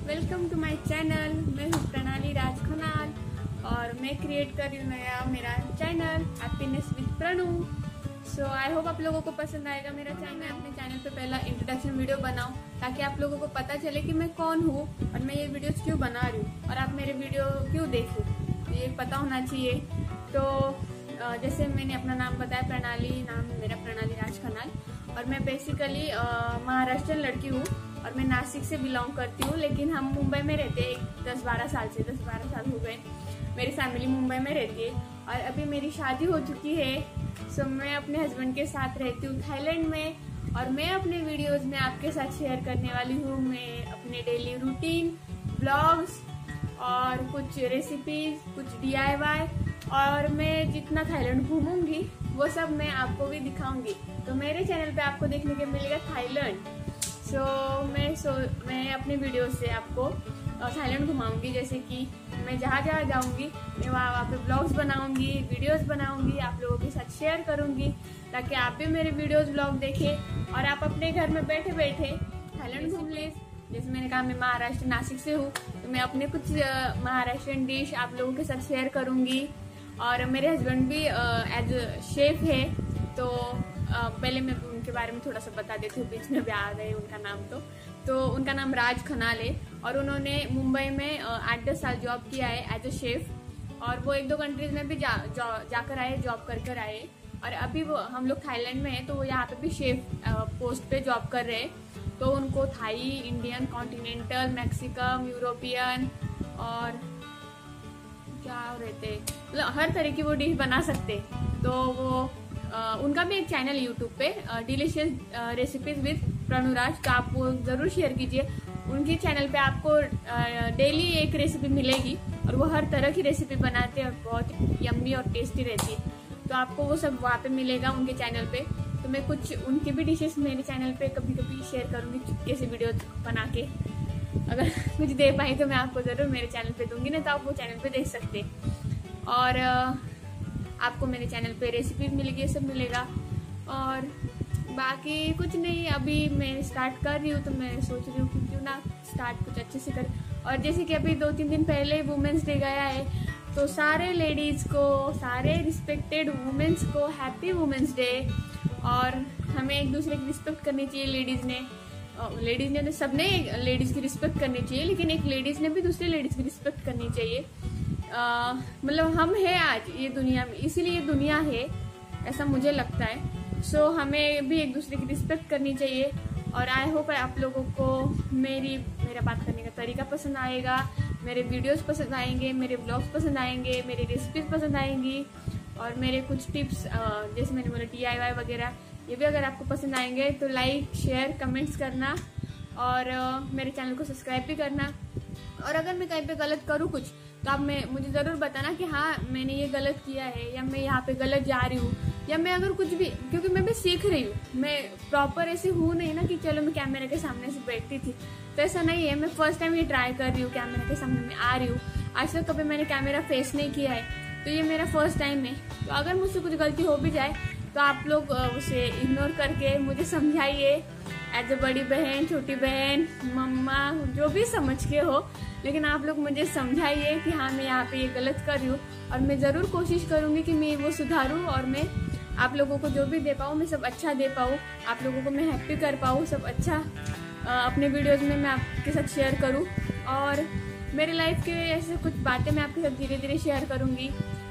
Welcome to my channel. मैं हूँ प्रणाली राज खनाल और मैं क्रिएट कर रही हूँ नया मेरा channel happiness with Pranu. So I hope आप लोगों को पसंद आएगा मेरा चैनल। मैं अपने चैनल पे पहला इंट्रोडक्शन वीडियो बनाऊँ ताकि आप लोगों को पता चले कि मैं कौन हूँ और मैं ये वीडियोस क्यों बना रही हूँ और आप मेरे वीडियो क्यों देखें, ये पता होना चाहिए। तो जैसे मैंने अपना नाम बताया, प्रणाली नाम है मेरा, प्रणाली राज खनाल, और मैं बेसिकली महाराष्ट्रियन लड़की हूँ और मैं नासिक से बिलोंग करती हूँ, लेकिन हम मुंबई में रहते हैं 10-12 साल हो गए। मेरी फैमिली मुंबई में रहती है और अभी मेरी शादी हो चुकी है। सो मैं अपने हस्बैंड के साथ रहती हूँ थाईलैंड में और मैं अपने वीडियोस में आपके साथ शेयर करने वाली हूँ। मैं अपने डेली रूटीन, ब्लॉग्स और कुछ रेसिपीज, कुछ DIY, और मैं जितना थाईलैंड घूमूंगी वो सब मैं आपको भी दिखाऊंगी। तो मेरे चैनल पे आपको देखने को मिलेगा थाईलैंड। मैं अपने वीडियो से आपको थाईलैंड घुमाऊंगी। जैसे कि मैं जहाँ जहाँ जाऊंगी मैं वहाँ पे ब्लॉग्स बनाऊंगी, वीडियोस बनाऊंगी, आप लोगों के साथ शेयर करूंगी ताकि आप भी मेरे वीडियोस ब्लॉग देखें और आप अपने घर में बैठे बैठे थाईलैंड घूम लें। जैसे मैंने कहा, मैं महाराष्ट्र नासिक से हूँ तो मैं अपने कुछ महाराष्ट्रियन डिश आप लोगों के साथ शेयर करूंगी। और मेरे हस्बैंड भी एज शेफ है, तो पहले मैं उनके बारे में थोड़ा सा बता देती हूँ, बीच में भी आ गए उनका नाम। तो उनका नाम राज खनाल है और उन्होंने मुंबई में 8-10 साल जॉब किया है एज अ शेफ, और वो 1-2 कंट्रीज में भी जाकर आए, जॉब कर आए। और अभी वो हम लोग थाईलैंड में है तो वो यहाँ पे भी शेफ पोस्ट पे जॉब कर रहे हैं। तो उनको Thai, Indian, continental, Mexican, European और क्या रहते, मतलब हर तरह की वो डिश बना सकते। तो वो उनका भी एक चैनल यूट्यूब पे डिलीशियस रेसिपीज विद प्रणुराज, तो आप वो जरूर शेयर कीजिए। उनके चैनल पे आपको डेली एक रेसिपी मिलेगी और वो हर तरह की रेसिपी बनाते हैं और बहुत यम्मी और टेस्टी रहती है। तो आपको वो सब वहाँ पे मिलेगा उनके चैनल पे। तो मैं कुछ उनकी भी डिशेस मेरे चैनल पे कभी कभी शेयर करूँगी, चुटके से वीडियो बना के। अगर कुछ दे पाई तो मैं आपको ज़रूर मेरे चैनल पे दूंगी, ना तो आप वो चैनल पे देख सकते। और आपको मेरे चैनल पे रेसिपी मिलेगी, ये सब मिलेगा। और बाकी कुछ नहीं, अभी मैं स्टार्ट कर रही हूँ तो मैं सोच रही हूँ कि क्यों ना स्टार्ट कुछ अच्छे से कर। और जैसे कि अभी 2-3 दिन पहले वुमेंस डे गया है, तो सारे लेडीज़ को, सारे रिस्पेक्टेड वुमेन्स को हैप्पी वुमेंस डे। और हमें एक दूसरे की रिस्पेक्ट करनी चाहिए। लेडीज़ ने तो सबने लेडीज़ की रिस्पेक्ट करनी चाहिए, लेकिन एक लेडीज़ ने भी दूसरी लेडीज़ की रिस्पेक्ट करनी चाहिए। मतलब हम हैं आज ये दुनिया में, इसीलिए ये दुनिया है, ऐसा मुझे लगता है। सो हमें भी एक दूसरे की रिस्पेक्ट करनी चाहिए। और आई होप आप लोगों को मेरा बात करने का तरीका पसंद आएगा, मेरे वीडियोस पसंद आएंगे, मेरे ब्लॉग्स पसंद आएंगे, मेरी रेसिपीज पसंद आएंगी और मेरे कुछ टिप्स जैसे मैंने बोला DIY वगैरह, ये भी अगर आपको पसंद आएंगे तो लाइक, शेयर, कमेंट्स करना और मेरे चैनल को सब्सक्राइब भी करना। और अगर मैं कहीं पे गलत करूँ कुछ तो आप मुझे ज़रूर बताना कि हाँ मैंने ये गलत किया है या मैं यहाँ पे गलत जा रही हूँ, या मैं अगर कुछ भी, क्योंकि मैं भी सीख रही हूँ। मैं प्रॉपर ऐसे हूँ नहीं ना कि चलो मैं कैमरा के सामने से बैठती थी, तो ऐसा नहीं है। मैं फर्स्ट टाइम ये ट्राई कर रही हूँ, कैमरा के सामने मैं आ रही हूँ। आज तक कभी मैंने कैमरा फेस नहीं किया है, तो ये मेरा फर्स्ट टाइम है। तो अगर मुझसे कुछ गलती हो भी जाए तो आप लोग उसे इग्नोर करके मुझे समझाइए एज अ बड़ी बहन, छोटी बहन, मम्मा, जो भी समझ के हो, लेकिन आप लोग मुझे समझाइए कि हाँ मैं यहाँ पे ये गलत कर रही हूँ। और मैं ज़रूर कोशिश करूँगी कि मैं वो सुधारूँ और मैं आप लोगों को जो भी दे पाऊँ मैं सब अच्छा दे पाऊँ, आप लोगों को मैं हैप्पी कर पाऊँ, सब अच्छा अपने वीडियोज़ में मैं आपके साथ शेयर करूँ। और मेरे लाइफ के ऐसे कुछ बातें मैं आपके साथ धीरे धीरे शेयर करूँगी।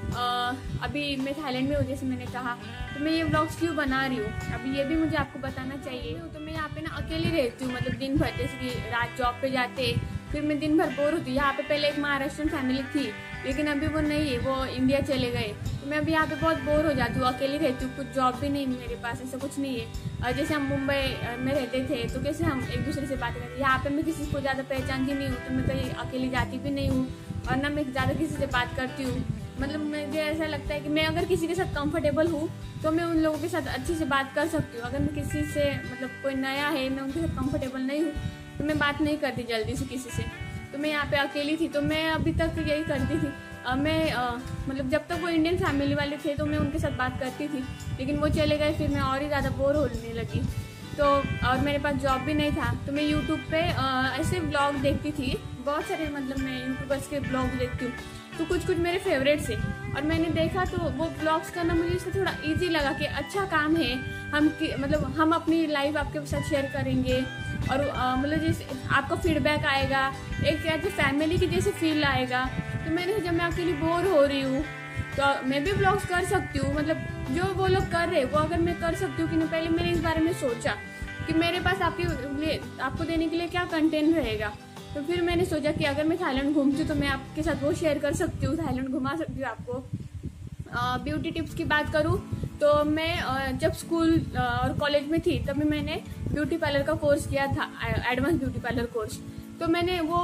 अभी मैं थाईलैंड में हूँ, जैसे मैंने कहा, तो मैं ये व्लॉग्स क्यों बना रही हूँ अभी ये भी मुझे आपको बताना चाहिए। तो मैं यहाँ पे ना अकेली रहती हूँ, मतलब दिन भर, जैसे कि रात जॉब पे जाते फिर मैं दिन भर बोर होती हूँ। यहाँ पे पहले एक महाराष्ट्रियन फैमिली थी, लेकिन अभी वो नहीं है, वो इंडिया चले गए। तो मैं अभी यहाँ पे बहुत बोर हो जाती हूँ, अकेली रहती हूँ, कुछ जॉब भी नहीं मेरे पास, ऐसा कुछ नहीं है। जैसे हम मुंबई में रहते थे तो कैसे हम एक दूसरे से बातें करते, यहाँ पे मैं किसी को ज़्यादा पहचानती नहीं हूँ, तो मैं कहीं अकेली जाती भी नहीं हूँ और ना मैं ज़्यादा किसी से बात करती हूँ। मतलब मुझे ऐसा लगता है कि मैं अगर किसी के साथ कंफर्टेबल हूँ तो मैं उन लोगों के साथ अच्छे से बात कर सकती हूँ। अगर मैं किसी से, मतलब कोई नया है, मैं उनके साथ कंफर्टेबल नहीं हूँ तो मैं बात नहीं करती जल्दी से किसी से। तो मैं यहाँ पे अकेली थी तो मैं अभी तक यही करती थी। मतलब जब तक वो इंडियन फैमिली वाले थे तो मैं उनके साथ बात करती थी, लेकिन वो चले गए फिर मैं और ही ज़्यादा बोर होने लगी। तो और मेरे पास जॉब भी नहीं था, तो मैं यूट्यूब पे ऐसे ब्लॉग देखती थी, बहुत सारे मतलब मैं यूट्यूबर्स के ब्लॉग देखती हूँ, तो कुछ कुछ मेरे फेवरेट थे और मैंने देखा तो वो ब्लॉग्स करना मुझे इससे थोड़ा इजी लगा कि अच्छा काम है, मतलब हम अपनी लाइफ आपके साथ शेयर करेंगे और मतलब जैसे आपका फीडबैक आएगा, एक ऐसे फैमिली की जैसे फील आएगा। तो मैंने सोचा मैं अकेली बोर हो रही हूँ तो मैं भी ब्लॉग्स कर सकती हूँ, मतलब जो वो लोग कर रहे वो अगर मैं कर सकती हूँ कि नहीं। पहले मैंने इस बारे में सोचा कि मेरे पास आपको देने के लिए क्या कंटेंट रहेगा। तो फिर मैंने सोचा कि अगर मैं थाईलैंड घूमती हूँ तो मैं आपके साथ वो शेयर कर सकती हूँ, थाईलैंड घुमा सकती हूँ आपको। ब्यूटी टिप्स की बात करूँ तो मैं जब स्कूल और कॉलेज में थी तभी मैंने ब्यूटी पार्लर का कोर्स किया था, एडवांस ब्यूटी पार्लर कोर्स। तो मैंने वो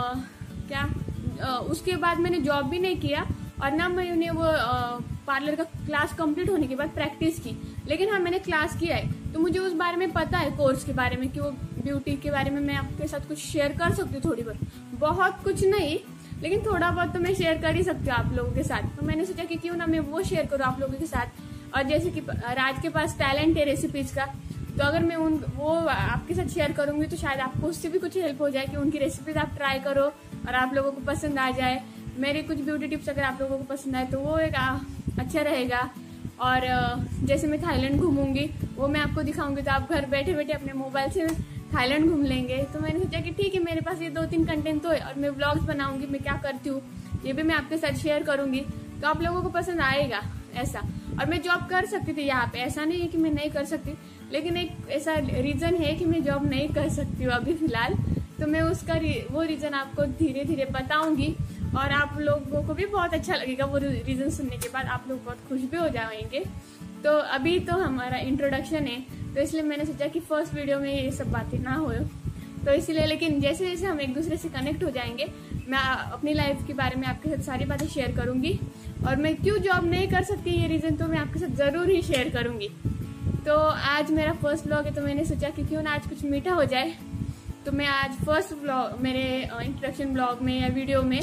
उसके बाद मैंने जॉब भी नहीं किया और ना मैंने वो पार्लर का क्लास कंप्लीट होने के बाद प्रैक्टिस की, लेकिन हाँ मैंने क्लास किया है तो मुझे उस बारे में पता है, कोर्स के बारे में कि वो ब्यूटी के बारे में मैं आपके साथ कुछ शेयर कर सकती हूँ, थोड़ी बहुत कुछ नहीं लेकिन थोड़ा बहुत तो मैं शेयर कर ही सकती हूँ आप लोगों के साथ। तो मैंने सोचा कि क्यों ना मैं वो शेयर करूँ आप लोगों के साथ। और जैसे कि राज के पास टैलेंट है रेसिपीज का, तो अगर मैं वो आपके साथ शेयर करूंगी तो शायद आपको उससे भी कुछ हेल्प हो जाए कि उनकी रेसिपीज आप ट्राई करो और आप लोगों को पसंद आ जाए। मेरे कुछ ब्यूटी टिप्स अगर आप लोगों को पसंद आए तो वो एक अच्छा रहेगा। और जैसे मैं थाईलैंड घूमूंगी वो मैं आपको दिखाऊंगी तो आप घर बैठे बैठे अपने मोबाइल से थाईलैंड घूम लेंगे। तो मैंने सोचा कि ठीक है मेरे पास ये 2-3 कंटेंट तो है और मैं व्लॉग्स बनाऊंगी, मैं क्या करती हूँ ये भी मैं आपके साथ शेयर करूंगी तो आप लोगों को पसंद आएगा ऐसा। और मैं जॉब कर सकती थी यहाँ पे, ऐसा नहीं है कि मैं नहीं कर सकती, लेकिन एक ऐसा रीजन है कि मैं जॉब नहीं कर सकती हूँ अभी फिलहाल। तो मैं उसका वो रीजन आपको धीरे धीरे बताऊंगी और आप लोगों को भी बहुत अच्छा लगेगा वो रीजन सुनने के बाद, आप लोग बहुत खुश भी हो जाएंगे। तो अभी तो हमारा इंट्रोडक्शन है तो इसलिए मैंने सोचा कि फर्स्ट वीडियो में ये सब बातें ना हो, तो इसलिए लेकिन जैसे जैसे हम एक दूसरे से कनेक्ट हो जाएंगे मैं अपनी लाइफ के बारे में आपके साथ सारी बातें शेयर करूंगी। और मैं क्यों जॉब नहीं कर सकती ये रीजन तो मैं आपके साथ जरूर ही शेयर करूंगी। तो आज मेरा फर्स्ट व्लॉग है तो मैंने सोचा कि क्यों ना आज कुछ मीठा हो जाए। तो मैं आज फर्स्ट व्लॉग मेरे इंट्रोडक्शन व्लॉग में या वीडियो में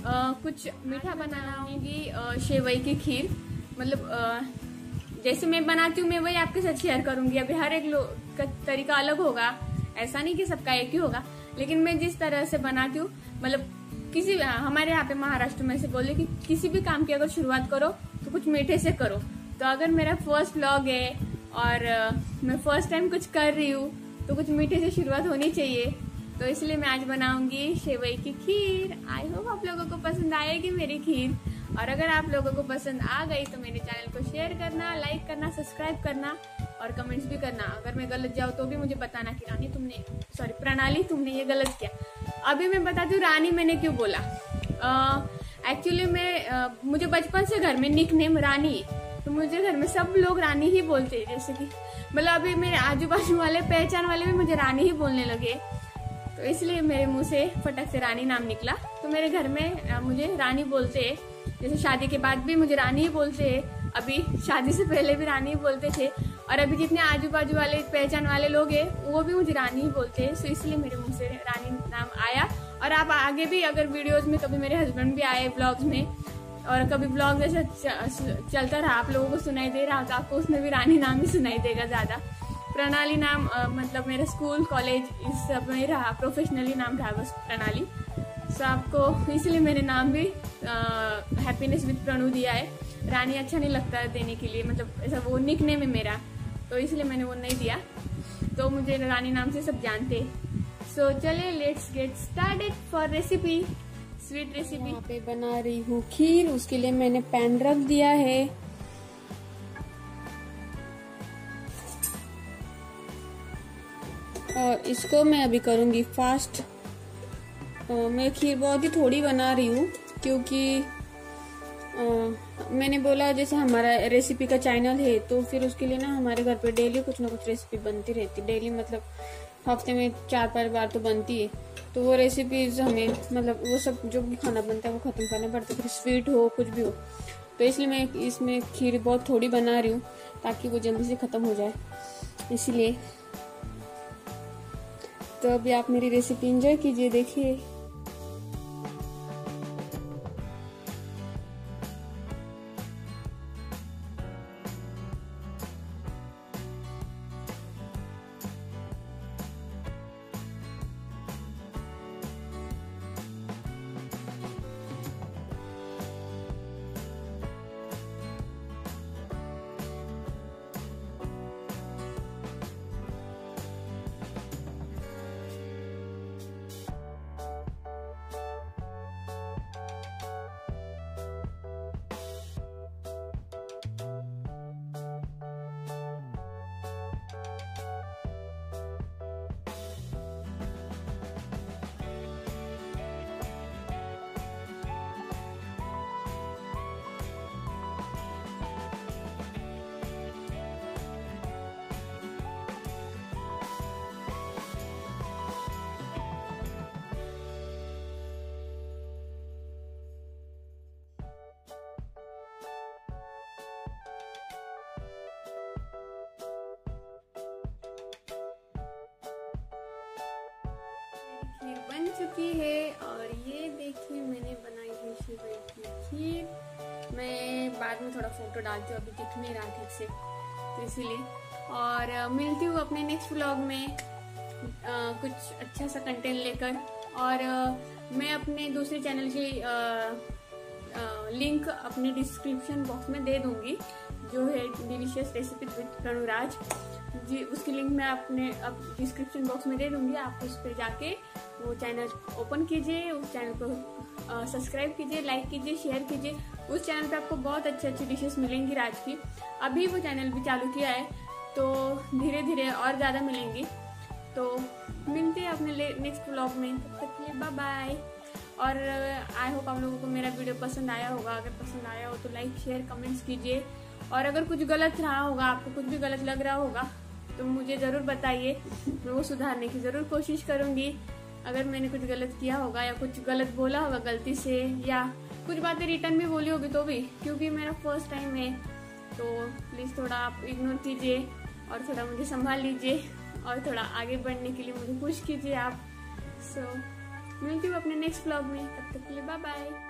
कुछ मीठा बनाऊंगी, शेवई की खीर। मतलब जैसे मैं बनाती हूँ मैं वही आपके साथ शेयर करूंगी। अभी हर एक लोग का तरीका अलग होगा, ऐसा नहीं कि सबका एक ही होगा, लेकिन मैं जिस तरह से बनाती हूँ मतलब हमारे यहाँ पे महाराष्ट्र में से बोले कि किसी भी काम की अगर शुरुआत करो तो कुछ मीठे से करो। तो अगर मेरा फर्स्ट व्लॉग है और मैं फर्स्ट टाइम कुछ कर रही हूँ तो कुछ मीठे से शुरुआत होनी चाहिए। तो इसलिए मैं आज बनाऊंगी शेवई की खीर। आई होप आप लोगों को पसंद आएगी मेरी खीर, और अगर आप लोगों को पसंद आ गई तो मेरे चैनल को शेयर करना, लाइक करना, सब्सक्राइब करना और कमेंट्स भी करना। अगर मैं गलत जाऊँ तो भी मुझे बताना कि प्रणाली तुमने ये गलत किया। अभी मैं बताती हूँ रानी मैंने क्यों बोला। एक्चुअली मुझे बचपन से घर में निक नेम रानी, तो मुझे घर में सब लोग रानी ही बोलते हैं। जैसे कि मतलब अभी मेरे आजू बाजू वाले पहचान वाले भी मुझे रानी ही बोलने लगे, तो इसलिए मेरे मुंह से फटक से रानी नाम निकला। तो मेरे घर में मुझे रानी बोलते हैं, जैसे शादी के बाद भी मुझे रानी ही बोलते हैं, अभी शादी से पहले भी रानी ही बोलते थे, और अभी जितने आजू बाजू वाले पहचान वाले लोग हैं वो भी मुझे रानी ही बोलते हैं। तो इसलिए मेरे मुंह से रानी नाम आया। और आप आगे भी अगर वीडियोस में कभी मेरे हस्बैंड भी आए ब्लॉग्स में और कभी ब्लॉग जैसा चलता रहा आप लोगों को सुनाई दे रहा तो आपको उसमें भी रानी नाम ही सुनाई देगा ज्यादा। प्रणाली नाम मतलब मेरा स्कूल कॉलेज इस सब में रहा, प्रोफेशनली नाम रहा बस प्रणाली। सो आपको इसलिए मेरे नाम भी हैप्पीनेस विद प्रणु दिया है। रानी अच्छा नहीं लगता देने के लिए, मतलब ऐसा वो निक नेम है मेरा, तो इसलिए मैंने वो नहीं दिया। तो मुझे रानी नाम से सब जानते। सो चले let's get started for recipe, sweet recipe. यहाँ पे बना रही हूँ खीर, उसके लिए मैंने पैन रख दिया है। और इसको मैं अभी करूँगी फास्ट। मैं खीर बहुत ही थोड़ी बना रही हूँ क्योंकि मैंने बोला जैसे हमारा रेसिपी का चैनल है तो फिर उसके लिए ना हमारे घर पे डेली कुछ ना कुछ रेसिपी बनती रहती। डेली मतलब हफ्ते में 4-5 बार तो बनती है। तो वो रेसिपीज हमें मतलब वो सब जो भी खाना बनता है वो खत्म करना पड़ता है, फिर स्वीट हो कुछ भी हो। तो इसलिए मैं इसमें खीर बहुत थोड़ी बना रही हूँ ताकि वो जल्दी से खत्म हो जाए, इसलिए। तो अभी आप मेरी रेसिपी एंजॉय कीजिए, देखिए। बन चुकी है। और ये देखिए मैंने बनाई है सेवई की खीर। मैं बाद में थोड़ा फोटो डालती हूँ, अभी दिख नहीं रहा ठीक से तो इसीलिए। और मिलती हूँ अपने नेक्स्ट व्लॉग में कुछ अच्छा सा कंटेंट लेकर। और मैं अपने दूसरे चैनल की लिंक अपने डिस्क्रिप्शन बॉक्स में दे दूंगी, जो है delicious recipe with Ranuraj ji. उसकी लिंक मैं अपने डिस्क्रिप्शन बॉक्स में दे दूंगी। आप उस पर जाके वो चैनल ओपन कीजिए, उस चैनल को सब्सक्राइब कीजिए, लाइक कीजिए, शेयर कीजिए। उस चैनल पे आपको बहुत अच्छी डिशेस मिलेंगी राज की। अभी वो चैनल भी चालू किया है तो धीरे धीरे और ज़्यादा मिलेंगी। तो मिलते हैं अपने नेक्स्ट व्लॉग में, तब तक के लिए बाय बाय। और आई होप आप लोगों को मेरा वीडियो पसंद आया होगा। अगर पसंद आया हो तो लाइक शेयर कमेंट्स कीजिए। और अगर कुछ गलत रहा होगा, आपको कुछ भी गलत लग रहा होगा तो मुझे ज़रूर बताइए, मैं वो सुधारने की ज़रूर कोशिश करूँगी। अगर मैंने कुछ गलत किया होगा या कुछ गलत बोला होगा गलती से, या कुछ बातें रिटर्न भी बोली होगी तो भी, क्योंकि मेरा फर्स्ट टाइम है तो प्लीज़ थोड़ा आप इग्नोर कीजिए और थोड़ा मुझे संभाल लीजिए और थोड़ा आगे बढ़ने के लिए मुझे पुश कीजिए आप। सो मिलती हूँ अपने नेक्स्ट व्लॉग में, तब तक के लिए बाय बाय।